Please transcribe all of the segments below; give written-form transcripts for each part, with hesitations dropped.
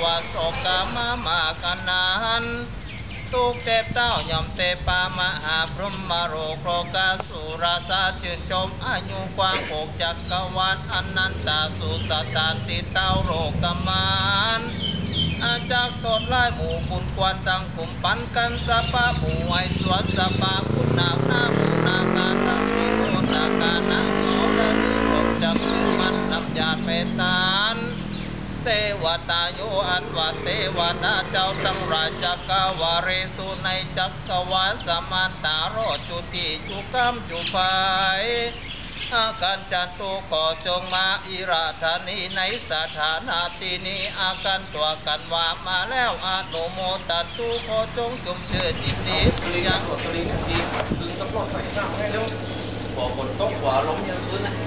วะโสกามะมากันนั้นทุกเทพเต้ายอมเตปามหาพรหมโรคโรกาสุราสาชื่นชมอายุกว้างโกจักรวาลอนันตาสุตตานติเต้าโรกมานอาจากโทษลายหมู่คุณควรตั้งกลุ่มปันกันสปะหมู่ไว้สวนสปะคุณนาหน้าหมู่นาการทั้งที่โนตาการนาโสระนิรมจำสุมันนำญาติเมตตานเทวตาโยอันว่าเทวดาเจ้าทั้งหลายจักรวาเรสุในจักรวาลสมานตารอจุติจุกรรมจุภัยอาการจันตุขอจงมาอิราธานีในสถานาที่นี้อาการตัวกันว่ามาแล้วอนุโมตันตุขอจงจุมเชื่อจิตดีสุริยังสุริยันดีคือต้องรอดใส่ข้าวให้เร็วบ่ฝนตกว่าลมยังพื้นนะ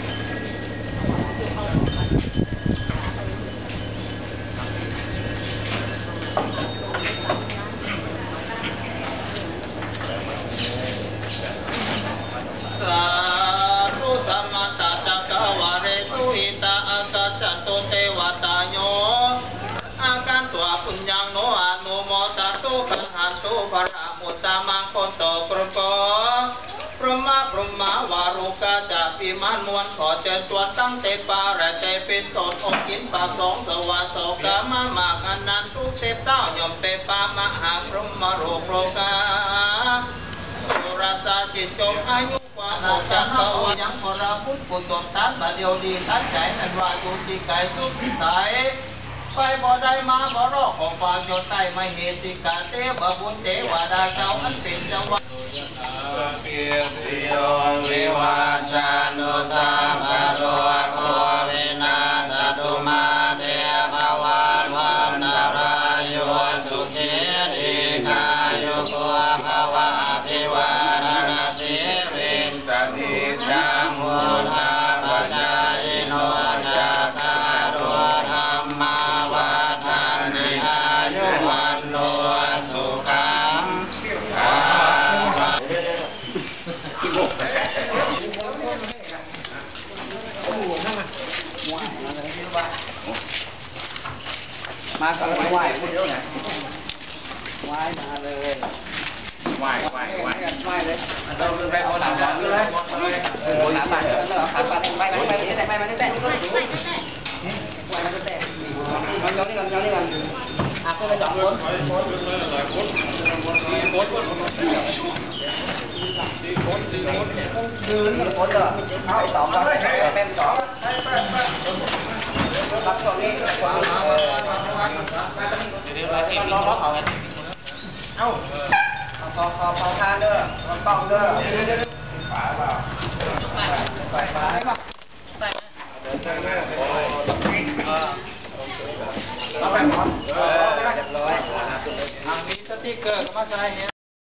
สาธุสัมมาตัสสะกวาเรสุอิตาอากาจันโตเทวตาโยอาการตัวปุญญังโนอนุโมตัสสุขันหันตุภระมุตตามังโคโตกรุโกพระมาวารุกาจะพิมานมวลขอเจริญตัวตั้งเตปาระใจเป็นโสดอกกินปากสองสวาโสกามามากอนันตุเทพเต้ายอมเตปามหาพรหมโรคโรกาสุรสาจิตจงอายุกว่าโอจันทวยังพระพุทธกุศลทัศน์บาเดียวดีทัศใจนันวายุติไก่สุขิสายไปบ่ได้มาบ่รอของฝากโยใต้ไม่เหตุกาเตบบุญเทวดาเจ้าอันเป็นเจ้าวัดเปียติโยวิวาชานุสาภะโลโกวินาศตุมาเตภวันวันนารายุสุขีทีกายุโกภวะอภิวาทนาสิริสติจังมุนาปัญญาอิโนจัตตารุธรรมาวัฏันติอายุวันโนสุขังมากับไหว้พูดเยอะไงไหว้มาเลยไหว้เลยเราไปเอาหนังมาเลยโอ้ยหนาปากขาปากไปมาได้แต่ไหว้มาได้แต่มันย้อนนี่กันอาขึ้นไปสองคนยืนคนเด้อเอาสองเป็นสองรับตรงนี้รอเขาไงเอ้าขอทานเด้อต้องเด้อฝาเปล่าฝาได้ป่ะเดินทางหน้าเอาไปหมดเรียบร้อยมีสติ๊กเกอร์ก็มาใส่เนี่ย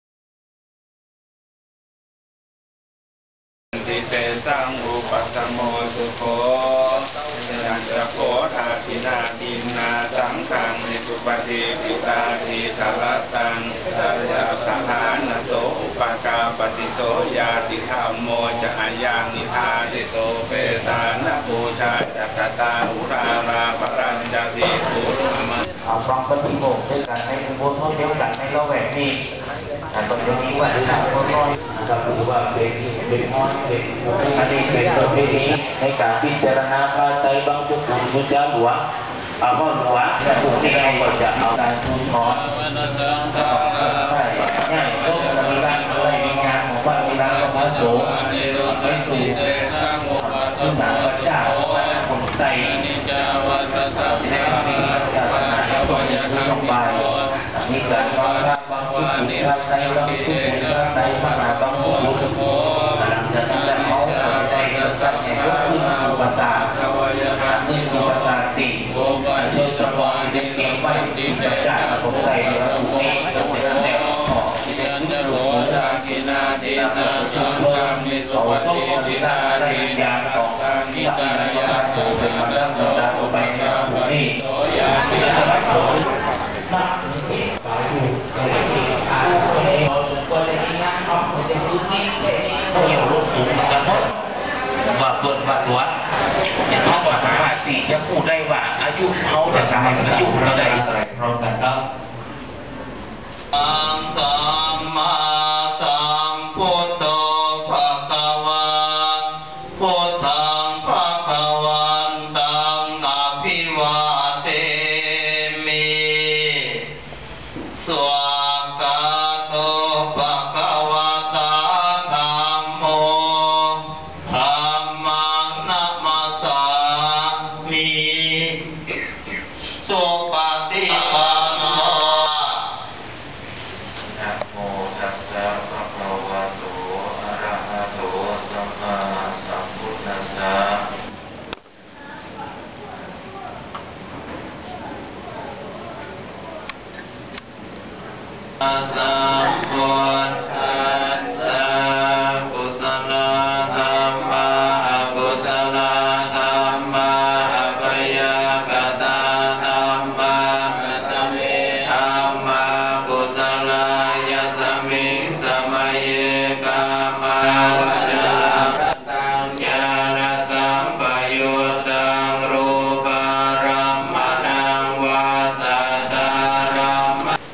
ติเตสังอุปสัมโมสุโขยัญจะโขทาทินาทินาสังขังนิสุปฏิปิตาทิสารตังสยาสหานโสอุปกาปฏิโสยาติธรรมโมจะอายังนิทาติโตเปตานะบูชาจักตาอุราราปรัญญาติภูริมะเอาฟังปฏิโมกข์ด้วยกันในอุโบสถเดียวกันในละแวกนี้ตรงนี้ว่าเราก็นะครับถือว่าเป็นห้องเป็นอันนี้เป็นประเพณีในการพิจารณาพระไตรบางจุดของพุทธหลวงเอาข้อหลวงและพวกที่เราก็จะเอาการทูลขอใช่ง่ายต้องมีการอะไรงานของพระวิรังพระโสไปสู่ขึ้นหาพระเจ้าพระคนไตในมีศาสนาต้องมีผู้ต้องไปมีการวางระบางผู้ถูกพระไตรบางผู้ถูกพระไตรมหาบางผู้ถูกหลังจากนั้นเขาได้เกิดการแข่งขันขึ้นสู่ภาษาขึ้นสู่ภาษาติเชื่อตะวันเด็กเก่งไว้พระเจ้าผมใส่แล้วถูกนี้ต้องเป็นแนวขอที่จะขึ้นสู่ภาษากินาดีนาจุลกรรมมิสุปฏิทินาดีญาณของที่ตายาถูกเป็นมาดั้งดาไปในภูมิที่จะรักษานักไปอยู่ในที่อาคนในคนในงานของคนในพื้นที่ในที่เขาอยู่รูปสูงกันหมดว่าเปิดว่าตัวอย่างเขาบอกว่าตีจะพูดได้ว่าอายุเขาจะตายอายุเราได้อะไรพร้อมกันครับสัมมาสัมพุทโธภะคะวะพุทธังภะคะวันตังอภิวาเทมิสวากาโตภะคะวะตาธัมโมธัมมังนะมัสสามิสุปฏิปันโนนะโมตัสสะภะคะวะโตอะระหะโตสัมมาสัมพุทธัสสะสัมพุทธัสสะกุศลธรรมะอกุศลธรรมะอัปยากตาธรรมะกัตเมธรรมะกุศลายสมิงสมัยกามาวจระตังญาณสัมปยุตตังรูปารมณังวาสัตตารมะ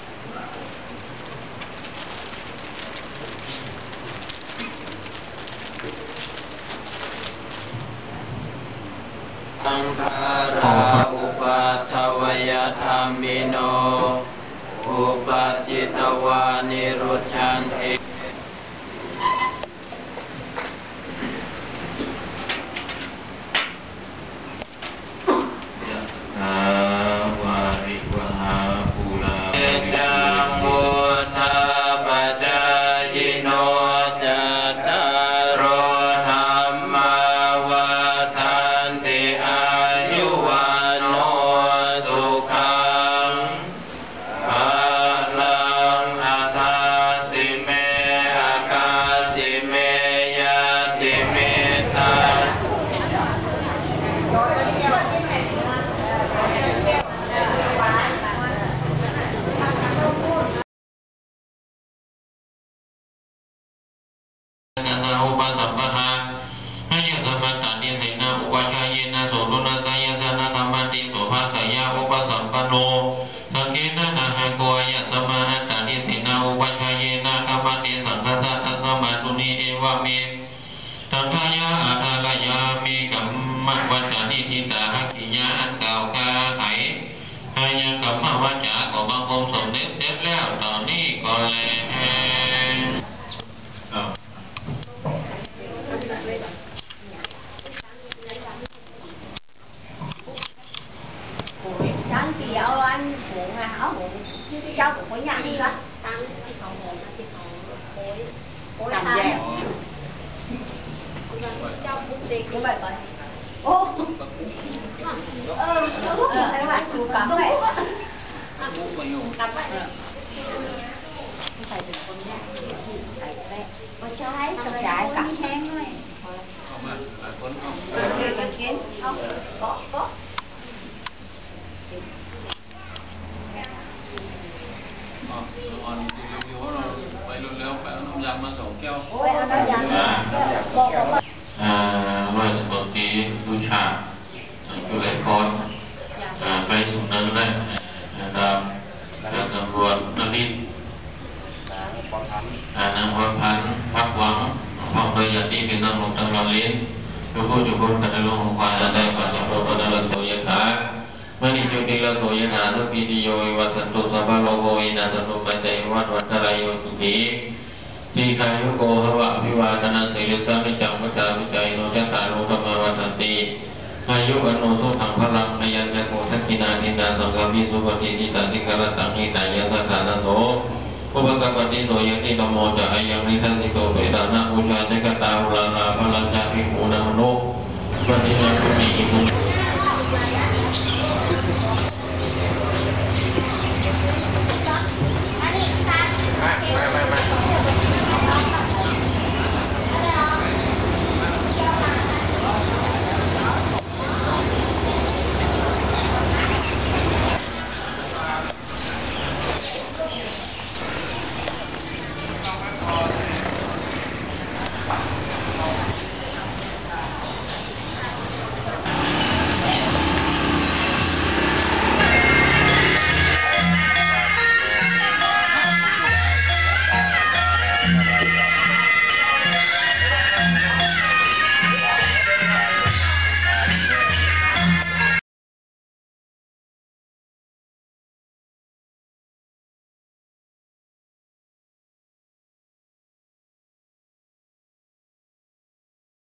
สังขาราอุปัฏฐวยธรรมิโนอุปัจจิตวานิรุชชันติยะวาริวหาภูลาจังพุทธาปัจจายโนจัตตารโอธรรมาวัฏันติอายุวันโนสุขังภาลังอัฏฐาสิเมอาคาสิเมยะติเมตานาสาอุปสัมปทาให้ยะธรรมตานิเสนาอุปชายเนะโสตุนะสายสนะธรรมติโสภาสยาอุปสัมปโนสังเกนะนะหะโกยะสมาหตานิเสนาอุปชายนะธรรมติสังฆสัตตสมาตุนิเอวะเมตัทายะอาทาลายามิกัมมะวัจจานิทิตาหกิยะอันเก่ากาไขให้ยังกัมมะวัจจากของบังคมสมเด็จเสร็จแล้วตอนนี้ก็แล Sáng chị ở anh muộn à, ở muộn cháu cũng có nhăn đi đó. Tăng cái phòng muộn cái phòng khối làm gì? Cháu cũng đi cái bài bài. Ô. Các bạn chú cắm vậy. Cắm vậy. Phải được con nhạc phải vậy. Có trái cầm trái cắm hang thôi. Không à, con không. Chưa có kiến không? Có. Còn thì review rồi phải luôn leo phải nó dám mà sổ keo ร้อยสมตีบูชาจุฬาภรณ์ไปสุนันท์และดาบตำรวจนฤทธิ์นางพรพันธ์พักหวังพร้อมโดยญาติพี่น้องลงทั้งเราลิ้นทุกคนกันในโลกของความได้ปัจจุบันปัจจุบันโตยถามณีจุติลโสยถาสัพพิติโยวัสันตุสัพพะโลกวินาศตุปัจจัยวัฏวัฏรายโยสุขีสีขายุโกภวะอภิวาทนาสิริสามิจังวัฏวิจัยโนจัตตารุธรรมวัฏฏติอายุวันโนสุขังพลังนยัญญโกทักขินาทินาสังฆวิสุปฏิทิตาสิกรตังนิตายะสัทธานะโสอุปกปฏิโสยติธรรมโมจะอายังนิทัสสิโตเวดานะอุชาจักตาหุลาลาพลังจาภิกขุนามโนปฏิญาณติอิมุมา